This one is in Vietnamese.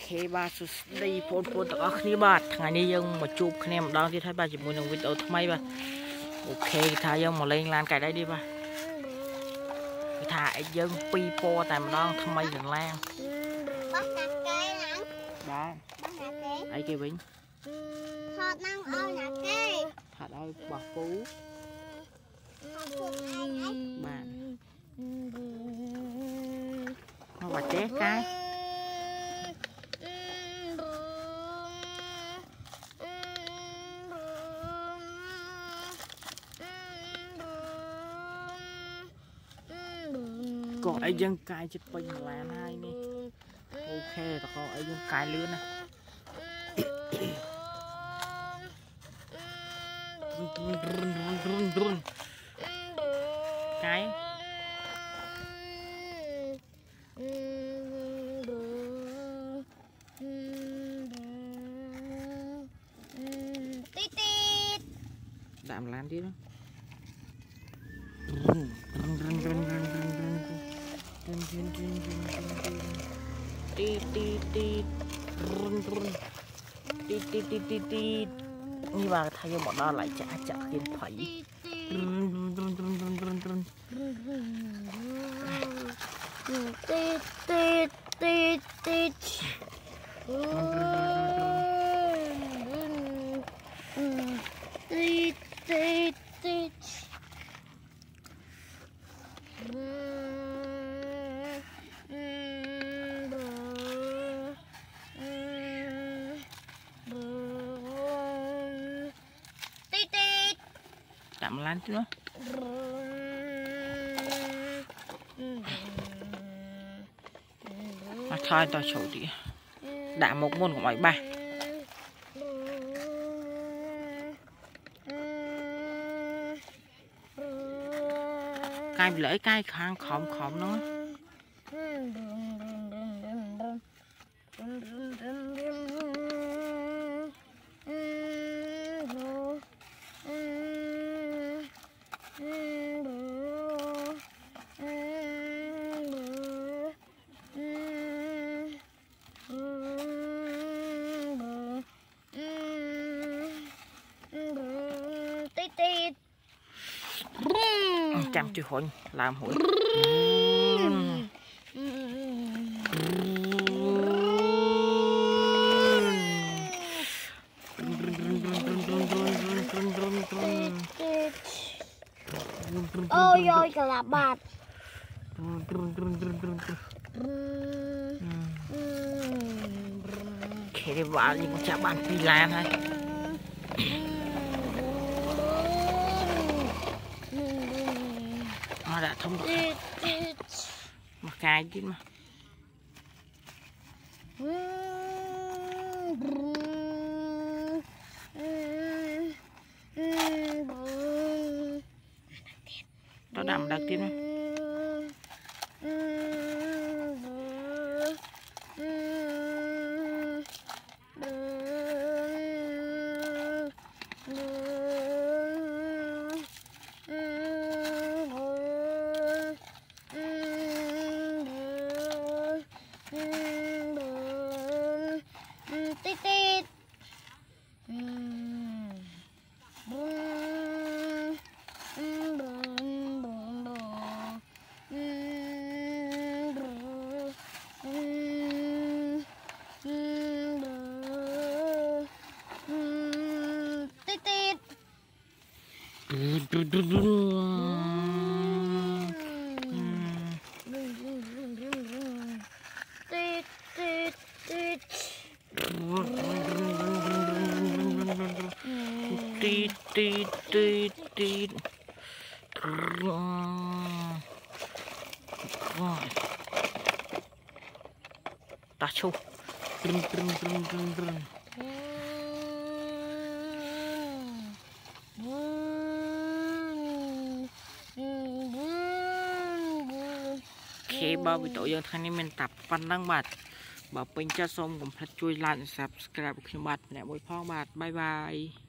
Khi ba đi phôn phôn tất cả khní bát ngày nay dân mà chụp khné mà đón thì thấy ba chỉ muốn dùng video thay mấy ba ok thay dân mà lên lan cái đấy đi ba thả dân pi po tại mà đón thay mấy lần lan đó ấy kia bính thọt năng ơi là kê thọt ơi bà phú bạn nó bà chết cái có ai dân cài chụp bình là hai nè ok tao có ai dân cài lươn này run cái đạm lan đi đó như bà thay bọn đó lại chả khiến phải tạm lan chứ nó mà thôi tao sầu đi đã một môn của mọi ba cài lưỡi cài khang khom nó chăm chữ hồn làm hồn ôi ôi cả là bạt khi đi vào thì cũng chả bàn phi lan hay nó đã thông được mà cài chứ mà nó đậm đặc tiên mà ta chu khi bao bị tội dân thanh niên mình tập văn đăng bạt bảo pin cho xong cũng phải chui lại subscribe khi bạt nè mỗi phong bạt bye bye